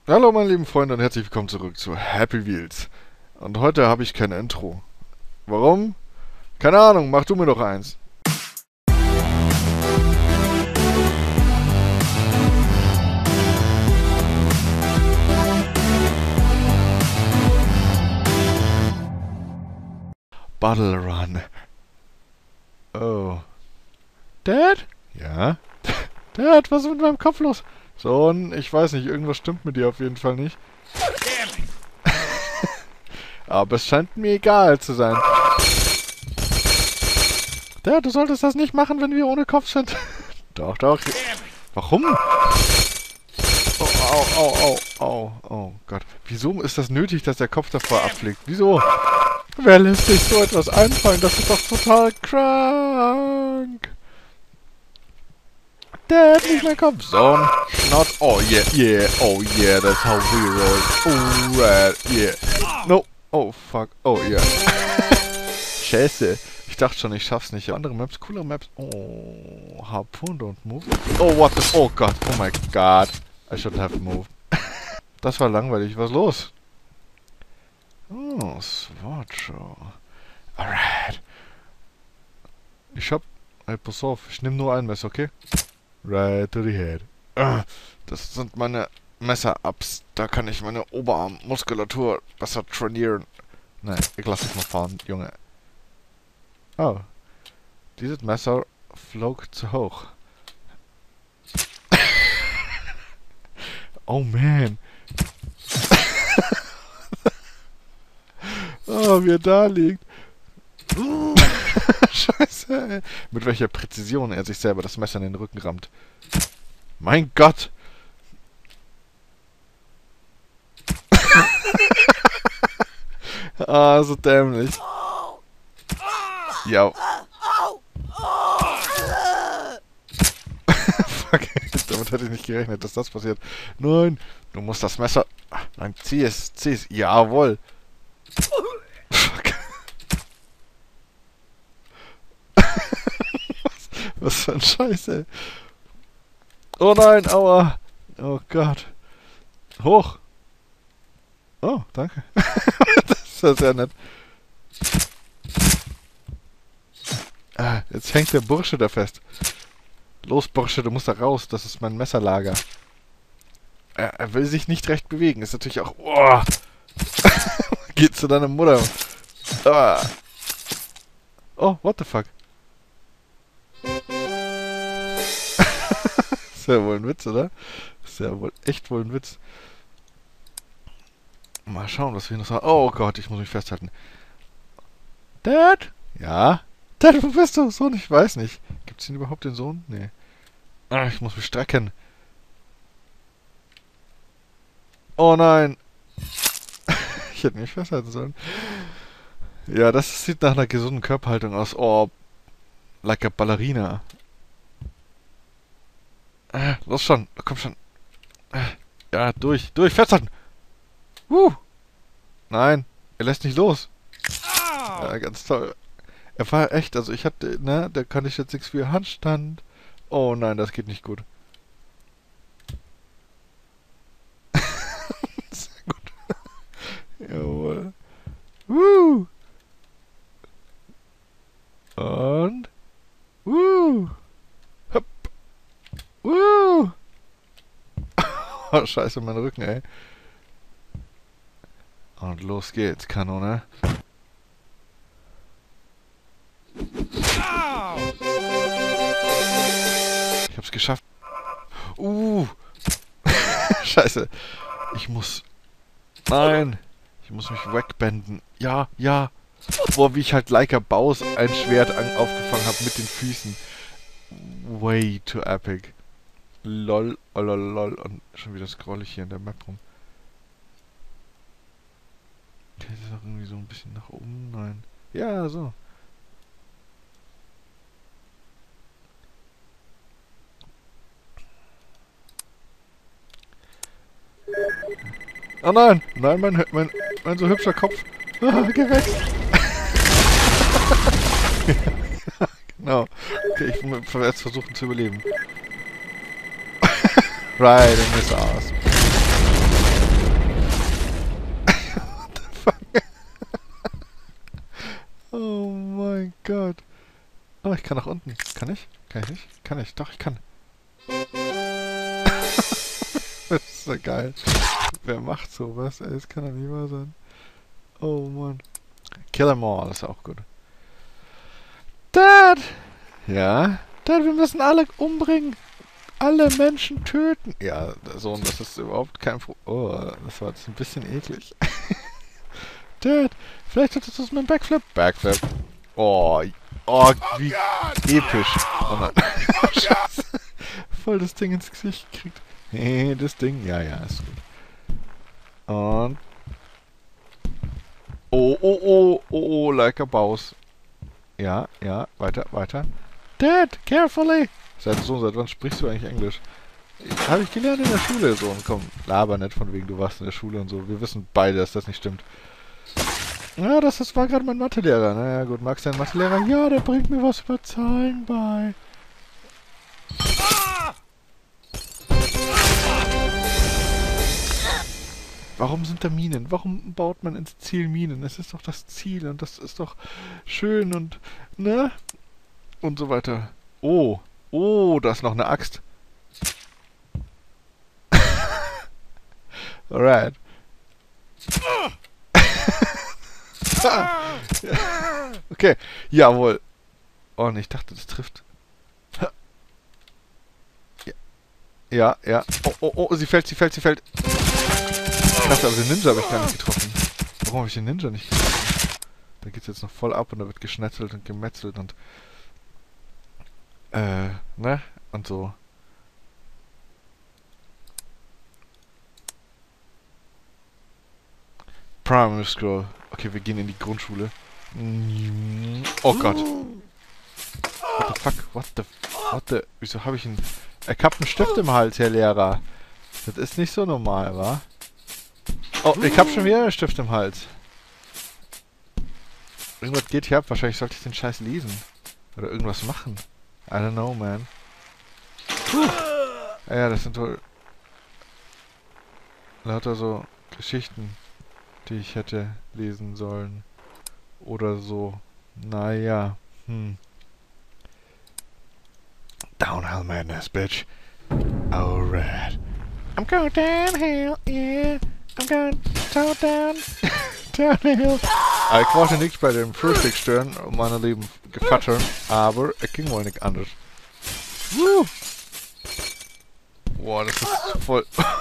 Hallo meine lieben Freunde und herzlich willkommen zurück zu Happy Wheels. Und heute habe ich kein Intro. Warum? Keine Ahnung, mach du mir doch eins. Bottle Run. Oh. Dad? Ja? Dad, was ist mit meinem Kopf los? Sohn, ich weiß nicht, irgendwas stimmt mit dir auf jeden Fall nicht. Aber es scheint mir egal zu sein. Dad, du solltest das nicht machen, wenn wir ohne Kopf sind. Doch, doch. Warum? Oh, au, au, au, au, oh Gott. Wieso ist das nötig, dass der Kopf davor abfliegt? Wieso? Wer lässt sich so etwas einfallen? Das ist doch total krank. Dad, nicht mein Kopf. Sohn, Schnauze. Oh yeah, yeah, oh yeah, that's how we roll. Alright, yeah. No. Oh fuck, oh yeah. Scheiße. Ich dachte schon, ich schaff's nicht. Andere Maps, coolere Maps. Oh, Harpoon don't move. Oh, what the... Oh Gott, oh my God. I should have moved. Das war langweilig. Was ist los? Oh, Sword Show. Alright. Ich hab... Hey, pass auf. Ich nehme nur ein Messer, okay? Right to the head. Das sind meine Messer-Ups. Da kann ich meine Oberarmmuskulatur besser trainieren. Nein, ich lass dich mal fahren, Junge. Oh. Dieses Messer flog zu hoch. Oh man. Oh, wie er da liegt. Scheiße, ey. Mit welcher Präzision er sich selber das Messer in den Rücken rammt. Mein Gott. Ah, so dämlich. Ja. Fuck, damit hätte ich nicht gerechnet, dass das passiert. Nein, du musst das Messer... Nein, zieh es. Jawohl. Fuck. Was für ein Scheiß, ey. Oh nein, aua. Oh Gott. Hoch. Oh, danke. Das ist ja sehr nett. Ah, jetzt hängt der Bursche da fest. Los, Bursche, du musst da raus. Das ist mein Messerlager. Er will sich nicht recht bewegen. Ist natürlich auch... Oh. Geht zu deiner Mutter. Ah. Oh, what the fuck? Ist ja wohl ein Witz, oder? Ist ja wohl echt wohl ein Witz. Mal schauen, was wir noch sagen. Oh Gott, ich muss mich festhalten. Dad? Ja? Dad, wo bist du? Sohn, ich weiß nicht. Gibt's denn überhaupt den Sohn? Nee. Ah, ich muss mich strecken. Oh nein. Ich hätte mich festhalten sollen. Ja, das sieht nach einer gesunden Körperhaltung aus. Oh, like a Ballerina. Los schon, komm schon. Ja, durch, festhalten. Nein, er lässt nicht los. Ja, ganz toll. Er war echt, also ich hatte, ne, da kann ich jetzt nichts für Handstand. Oh nein, das geht nicht gut. Sehr gut. Jawohl. Und. Hopp. Oh, scheiße, mein Rücken, ey. Und los geht's, Kanone. Ich hab's geschafft. Scheiße. Ich muss... Nein. Ich muss mich wegbenden. Ja, ja. Boah, wie ich halt like a Baus ein Schwert aufgefangen habe mit den Füßen. Way too epic. Lol, oh, lol, lol. Und schon wieder scroll ich hier in der Map rum. Okay, das ist auch irgendwie so ein bisschen nach oben. Nein. Ja, so. Oh nein! Nein, mein so hübscher Kopf. Ah, geh weg! Genau. Okay, ich muss jetzt versuchen zu überleben. Right in his ass. Gott. Oh, ich kann nach unten. Kann ich? Kann ich nicht? Kann ich. Doch, ich kann. Das ist so geil. Wer macht sowas? Ey, das kann doch nicht wahr sein. Oh, Mann. Kill 'em all, das ist auch gut. Dad! Ja? Dad, wir müssen alle umbringen. Alle Menschen töten. Ja, Sohn, das ist überhaupt kein Problem. Oh, das war jetzt ein bisschen eklig. Dad, vielleicht solltest du es mit dem Backflip. Backflip. Oh, oh, wie episch. Oh nein. Scheiße. Voll das Ding ins Gesicht gekriegt. Hey, das Ding. Ja, ja, ist gut. Und. Oh, oh, oh, oh, oh, like a Baus. Ja, ja, weiter, weiter. Dad, carefully. Seit wann sprichst du eigentlich Englisch? Habe ich gelernt in der Schule. So, und komm, laber nicht von wegen, du warst in der Schule und so. Wir wissen beide, dass das nicht stimmt. Ja, war gerade mein Mathelehrer. Naja, gut, magst du deinen Mathelehrer? Ja, der bringt mir was über Zahlen bei. Warum sind da Minen? Warum baut man ins Ziel Minen? Es ist doch das Ziel und das ist doch schön und, ne? Und so weiter. Oh, oh, da ist noch eine Axt. Alright. Okay, jawohl. Oh, nee, ich dachte, das trifft. Ja, ja. Oh, oh, oh, sie fällt. Ich dachte, aber den Ninja habe ich gar nicht getroffen. Warum habe ich den Ninja nicht getroffen? Da geht's jetzt noch voll ab und da wird geschnetzelt und gemetzelt und ne? Und so. Primary School. Okay, wir gehen in die Grundschule. Oh Gott. What the fuck? What the... Wieso habe ich einen... Ich hab einen Stift im Hals, Herr Lehrer. Das ist nicht so normal, wa? Oh, ich hab schon wieder einen Stift im Hals. Irgendwas geht hier ab. Wahrscheinlich sollte ich den Scheiß lesen. Oder irgendwas machen. I don't know, man. Ja, das sind wohl... lauter so Geschichten, die ich hätte lesen sollen. Oder so. Naja. Downhill madness, bitch. Alright. I'm going downhill, yeah. I'm going down, downhill. Ich wollte nicht bei dem Frühstück stören, meine lieben Gevatter, aber es ging wohl nicht anders. Woo! Boah, das ist voll...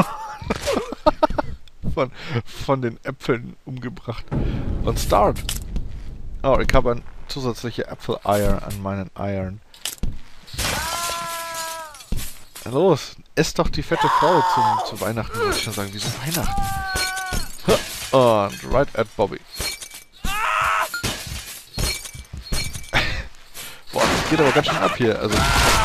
von den Äpfeln umgebracht. Und Start. Oh, ich habe ein zusätzliche Äpfeleier an meinen Eiern. Los, ess doch die fette Frau zu Weihnachten, muss ich schon sagen. Wieso Weihnachten? Und right at Bobby. Boah, das geht aber ganz schön ab hier. Also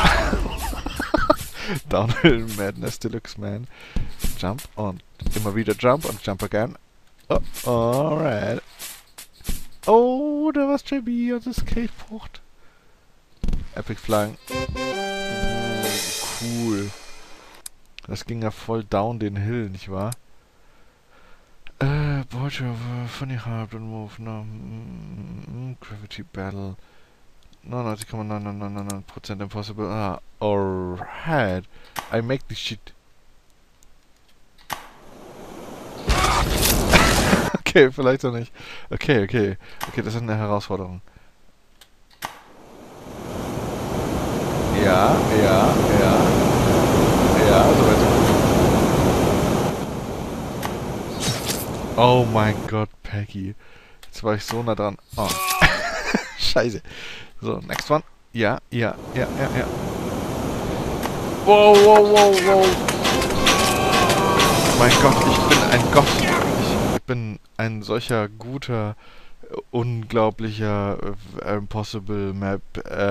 Downhill Madness Deluxe, man. Jump und immer wieder Jump und Jump again. Oh, alright. Oh, da war's JB und das Skateboard. Epic Flying. Oh, cool. Das ging ja voll down den Hill, nicht wahr? Board funny hard and move. No. Gravity Battle. 99,999% impossible. Ah, alright. I make this shit. Okay, vielleicht auch nicht. Okay, okay. Okay, das ist eine Herausforderung. Ja, ja, ja. Ja, so weit. Oh mein Gott, Peggy. Jetzt war ich so nah dran. Oh. Scheiße. So, next one. Ja, ja, ja, ja, ja. Wow, wow, wow, wow. Mein Gott, ich bin ein Gott. Ich bin ein solcher guter, unglaublicher Impossible Map.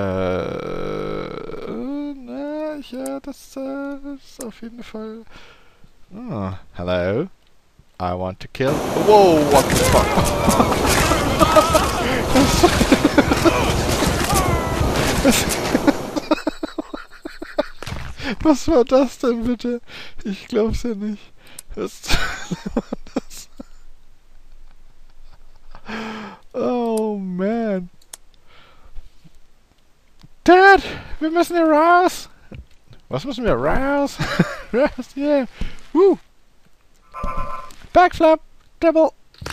Ja, das ist auf jeden Fall... Ah, hello. I want to kill... Wow, what the fuck? Was war das denn bitte? Ich glaub's ja nicht. Was war das? Oh man. wir müssen hier raus. Was müssen wir? Raus. Raus, yeah. Woo. Backflip. Double.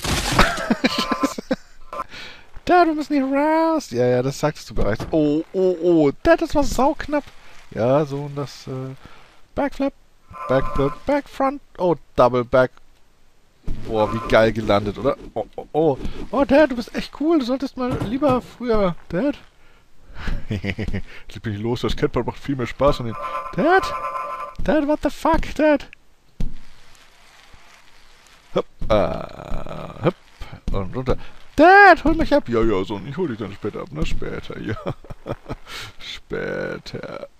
Dad, wir müssen hier raus. Ja, ja, das sagtest du bereits. Oh, oh, oh. Dad, das war sauknapp. Ja, so und das, Backflip. Backflip. Backfront. Oh, Double Back. Oh, wie geil gelandet, oder? Oh, oh, oh. Oh, Dad, du bist echt cool. Du solltest mal lieber früher... Dad? Jetzt bin ich los. Das Catboard macht viel mehr Spaß. Und Dad? Dad, what the fuck, Dad? Hopp. Hopp. Und runter. Dad, hol mich ab. Ja, ja, Sohn. Ich hol dich dann später ab. Ne? Später, ja. Später.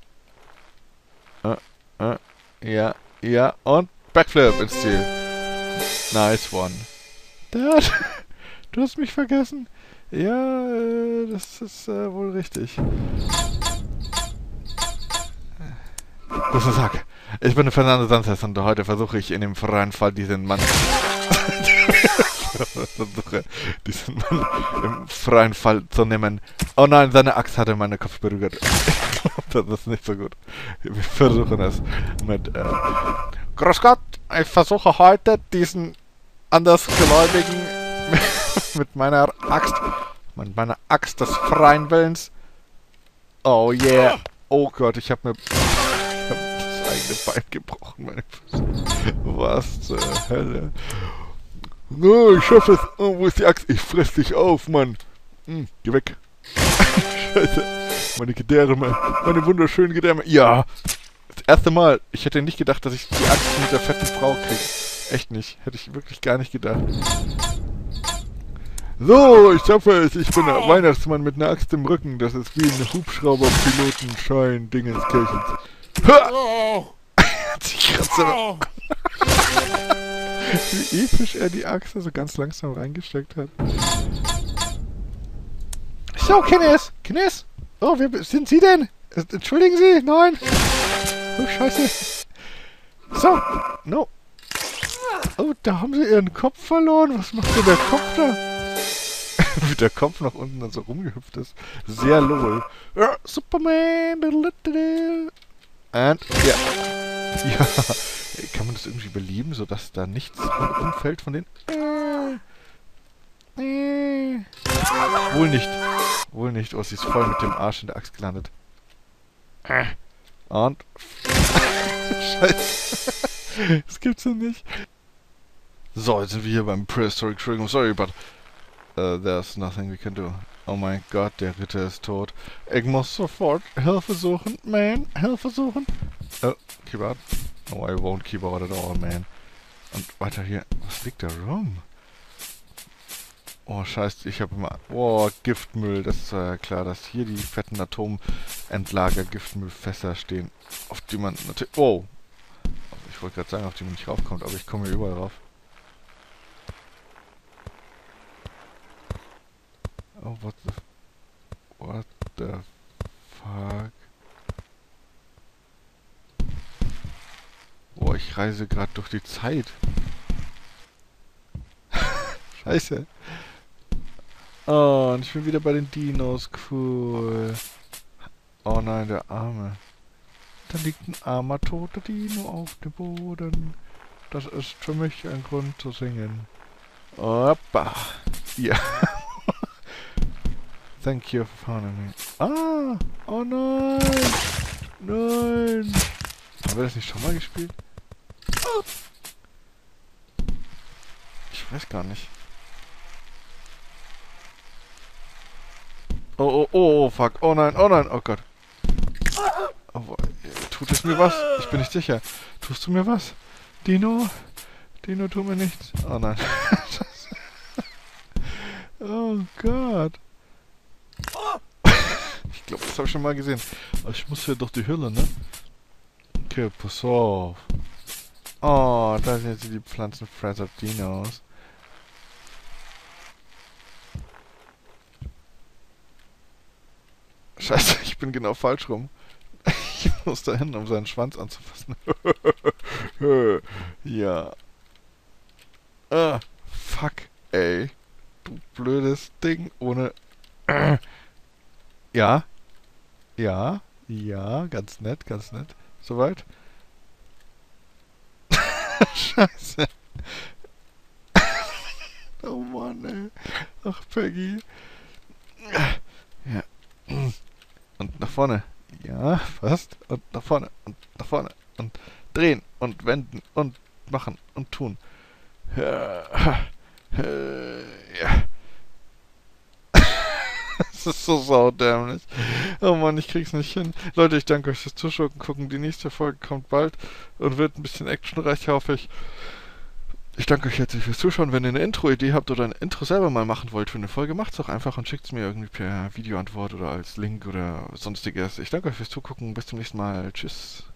Ja, ja. Und Backflip ins Ziel. Nice one. Dad, du hast mich vergessen. Ja, das ist wohl richtig. Das ist Sack. Ich bin Fernando Sanchez und heute versuche ich in dem freien Fall diesen Mann... diesen Mann im freien Fall zu nehmen. Oh nein, seine Axt hatte meinen Kopf berührt. Ich glaube, das ist nicht so gut. Wir versuchen es mit... Grüß Gott, ich versuche heute diesen Andersgläubigen mit meiner Axt des freien Willens. Oh yeah. Oh Gott, ich hab das eigene Bein gebrochen, meine Füße. Was zur Hölle? No, ich schaff es. Oh, wo ist die Axt? Ich fress dich auf, Mann. Geh weg. Scheiße. Meine Gedärme. Meine wunderschönen Gedärme. Ja. Das erste Mal. Ich hätte nicht gedacht, dass ich die Axt mit der fetten Frau kriege. Echt nicht. Hätte ich wirklich gar nicht gedacht. So, ich schaffe es. Ich bin der Weihnachtsmann mit einer Axt im Rücken. Das ist wie ein Hubschrauber-Pilotenschein Dingenskirchens. Ich kratze. Wie episch er die Axt so ganz langsam reingesteckt hat. So, Kines! Kines! Oh, wer sind Sie denn? Entschuldigen Sie? Nein! Oh, scheiße. So, no. Oh, da haben sie ihren Kopf verloren. Was macht denn der Kopf da? Wie der Kopf nach unten dann so rumgehüpft ist. Sehr lol. Superman. And, ja. Ja. Kann man das irgendwie belieben, sodass da nichts umfällt von den... Wohl nicht. Wohl nicht. Oh, sie ist voll mit dem Arsch in der Axt gelandet. Und... Scheiße. Das gibt's ja nicht. So, jetzt sind wir hier beim Prehistoric Trick. I'm sorry, but there's nothing we can do. Oh mein Gott, der Ritter ist tot. Ich muss sofort Hilfe suchen, man. Hilfe suchen. Oh, Keyboard. No, I won't keyboard at all, man. Und weiter hier. Was liegt da rum? Oh, scheiße, ich habe immer... Oh, Giftmüll. Das ist ja klar, dass hier die fetten Atomendlager-Giftmüllfässer stehen. Auf die man natürlich... Oh! Ich wollte gerade sagen, auf die man nicht raufkommt, aber ich komme hier überall rauf. Oh, what the fuck? Oh, ich reise gerade durch die Zeit. Scheiße. Oh, und ich bin wieder bei den Dinos. Cool. Oh nein, der Arme. Da liegt ein armer, toter Dino auf dem Boden. Das ist für mich ein Grund zu singen. Hoppa. Ja. Thank you for finding me. Ah! Oh nein! Nein! Haben wir das nicht schon mal gespielt? Ich weiß gar nicht. Oh, oh, oh, oh, fuck. Oh nein, oh Gott. Oh, tut es mir was? Ich bin nicht sicher. Tust du mir was? Dino? Dino, tu mir nichts. Oh nein. Oh Gott. Ich glaube, das habe ich schon mal gesehen. Aber ich muss hier durch die Hülle, ne? Okay, pass auf. Oh, da sind jetzt die Pflanzenfresser Dinos. Scheiße, ich bin genau falsch rum. Ich muss da hin, um seinen Schwanz anzufassen. Ja. Ah, fuck, ey. Du blödes Ding ohne... Ja. Ja. Ja, ganz nett, ganz nett. Soweit? Scheiße. Oh Mann, ey. Ach, Peggy. Ja. Und nach vorne. Ja, fast. Und nach vorne. Und nach vorne. Und drehen. Und wenden. Und machen. Und tun. Ja. Ja. Das ist so saudämlich. Oh Mann, ich krieg's nicht hin. Leute, ich danke euch fürs Zuschauen. Gucken. Die nächste Folge kommt bald und wird ein bisschen actionreich, hoffe ich. Ich danke euch herzlich fürs Zuschauen. Wenn ihr eine Intro-Idee habt oder ein Intro selber mal machen wollt für eine Folge, macht's doch einfach und schickt's mir irgendwie per Videoantwort oder als Link oder sonstiges. Ich danke euch fürs Zugucken. Bis zum nächsten Mal. Tschüss.